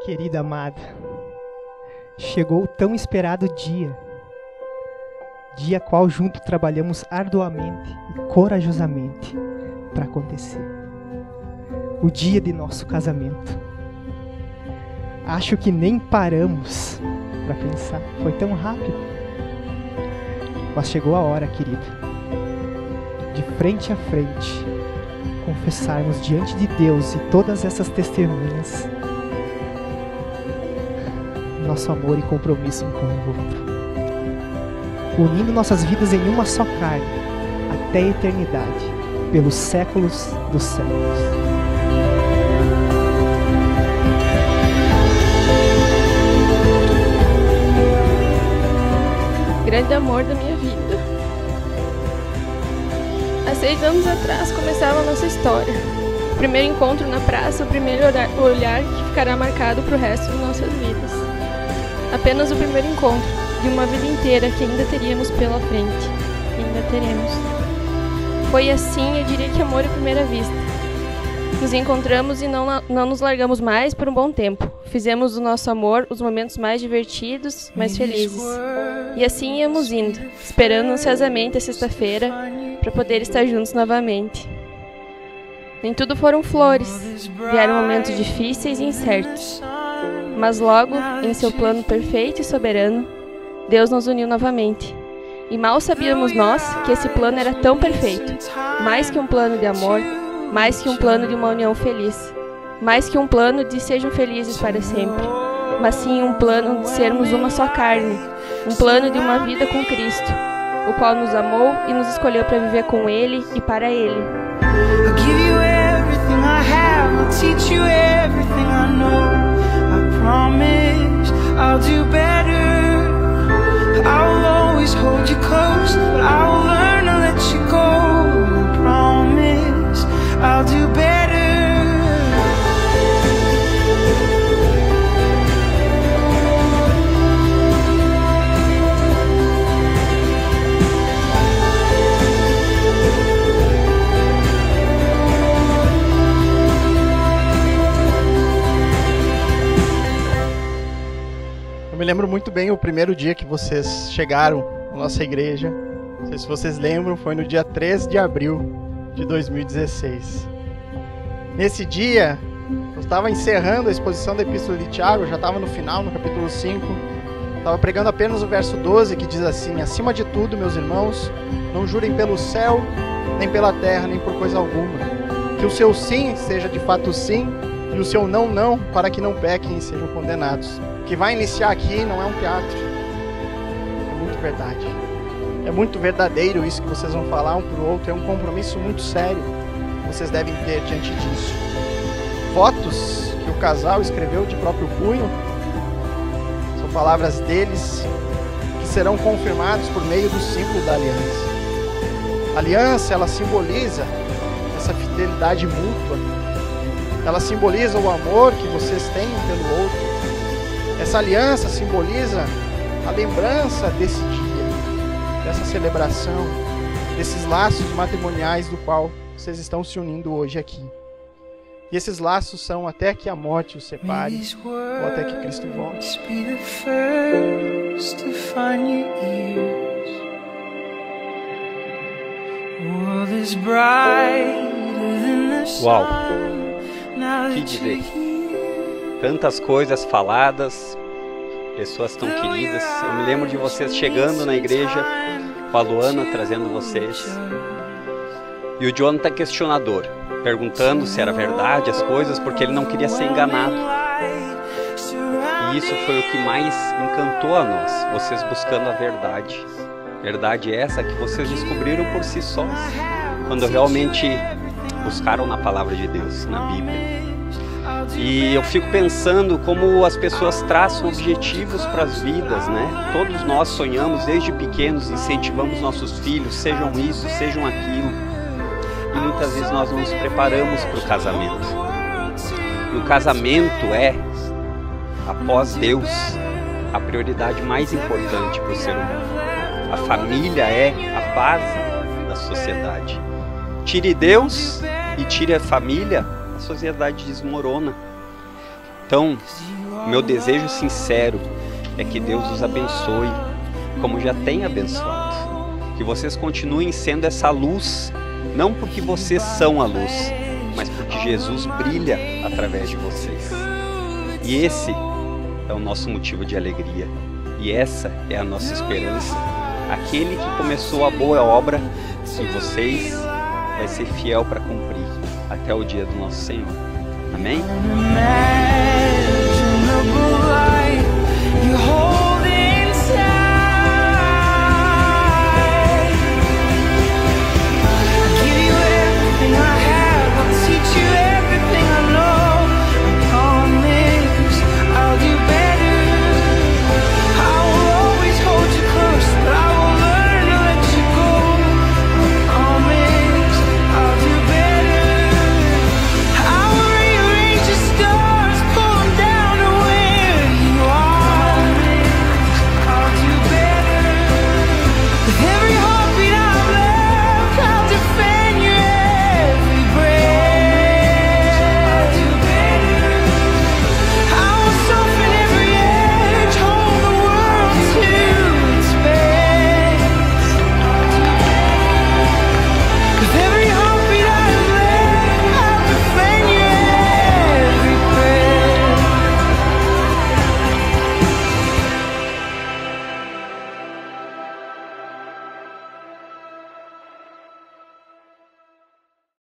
Querida amada, chegou o tão esperado dia qual junto trabalhamos arduamente e corajosamente para acontecer. O dia de nosso casamento. Acho que nem paramos para pensar, foi tão rápido. Mas chegou a hora, querida, de frente a frente, confessarmos diante de Deus e todas essas testemunhas nosso amor e compromisso um com o outro, unindo nossas vidas em uma só carne, até a eternidade, pelos séculos dos séculos. Grande amor da minha vida. Há 6 anos atrás começava a nossa história. O primeiro encontro na praça, o primeiro olhar que ficará marcado para o resto de nossas vidas. Apenas o primeiro encontro de uma vida inteira que ainda teríamos pela frente. Ainda teremos. Foi assim, eu diria que amor à primeira vista. Nos encontramos e não nos largamos mais por um bom tempo. Fizemos do nosso amor os momentos mais divertidos, mais felizes. E assim íamos indo, esperando ansiosamente a sexta-feira para poder estar juntos novamente. Nem tudo foram flores, vieram momentos difíceis e incertos. Mas logo, em seu plano perfeito e soberano, Deus nos uniu novamente. E mal sabíamos nós que esse plano era tão perfeito, mais que um plano de amor, mais que um plano de uma união feliz, mais que um plano de sejam felizes para sempre, mas sim um plano de sermos uma só carne, um plano de uma vida com Cristo, o qual nos amou e nos escolheu para viver com Ele e para Ele. I'll give you everything I have, I'll teach you everything I know. I promise I'll do better. I'll always hold you close, but I'll learn to let you go. I promise I'll do better. Eu me lembro muito bem o primeiro dia que vocês chegaram na nossa igreja. Não sei se vocês lembram, foi no dia 13 de abril de 2016. Nesse dia, eu estava encerrando a exposição da Epístola de Tiago, eu já estava no final, no capítulo 5. Estava pregando apenas o verso 12, que diz assim: acima de tudo, meus irmãos, não jurem pelo céu, nem pela terra, nem por coisa alguma. Que o seu sim seja de fato sim, e o seu não, não, para que não pequem e sejam condenados. O que vai iniciar aqui não é um teatro. É muito verdade. É muito verdadeiro isso que vocês vão falar um para o outro. É um compromisso muito sério que vocês devem ter diante disso. Votos que o casal escreveu de próprio punho são palavras deles que serão confirmados por meio do símbolo da aliança. A aliança, ela simboliza essa fidelidade mútua. Ela simboliza o amor que vocês têm um pelo outro. Essa aliança simboliza a lembrança desse dia, dessa celebração, desses laços matrimoniais do qual vocês estão se unindo hoje aqui. E esses laços são até que a morte os separe, ou até que Cristo volte. Uau! Que dizer? Tantas coisas faladas, pessoas tão queridas. Eu me lembro de vocês chegando na igreja com a Luana, trazendo vocês. E o Jonathan questionador, perguntando se era verdade as coisas, porque ele não queria ser enganado. E isso foi o que mais encantou a nós, vocês buscando a verdade. Verdade essa que vocês descobriram por si sós, quando realmente buscaram na palavra de Deus, na Bíblia. E eu fico pensando como as pessoas traçam objetivos para as vidas, né? Todos nós sonhamos desde pequenos, incentivamos nossos filhos, sejam isso, sejam aquilo. E muitas vezes nós não nos preparamos para o casamento. E o casamento é, após Deus, a prioridade mais importante para o ser humano. A família é a base da sociedade. Tire Deus e tire a família, a sociedade desmorona. Então, O meu desejo sincero é que Deus os abençoe, como já tem abençoado. Que vocês continuem sendo essa luz, não porque vocês são a luz, mas porque Jesus brilha através de vocês. E esse é o nosso motivo de alegria. E essa é a nossa esperança. Aquele que começou a boa obra em vocês vai ser fiel para cumprir até o dia do nosso Senhor. Amém?